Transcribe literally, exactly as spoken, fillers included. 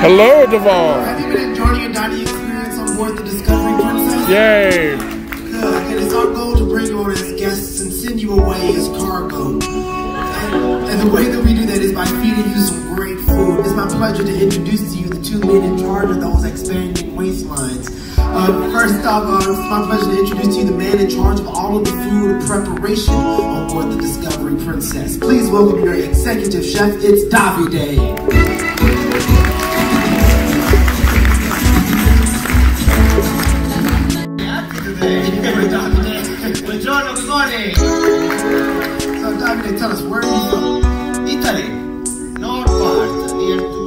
Hello, Devon. Have you been enjoying your dining experience on board the Discovery Princiss? Yay. Good. And it's our goal to bring you on as guests and send you away as cargo. And, and the way that we do that is by feeding you some great food. It's my pleasure to introduce to you the two men in charge of those expanding waistlines. Uh, first off, uh, it's my pleasure to introduce to you the man in charge of all of the food preparation on board the Discovery Princiss. Please welcome your executive chef, it's Davide. Buongiorno, good morning. So Davide, tell us, where are you from? Italy, north part, near to